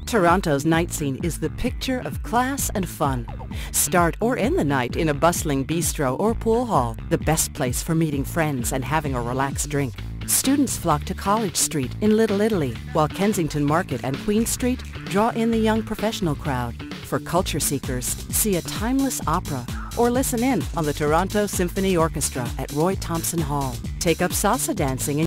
Toronto's night scene is the picture of class and fun. Start or end the night in a bustling bistro or pool hall, the best place for meeting friends and having a relaxed drink. Students flock to College Street in Little Italy, while Kensington Market and Queen Street draw in the young professional crowd. For culture seekers, see a timeless opera or listen in on the Toronto Symphony Orchestra at Roy Thomson Hall. Take up salsa dancing in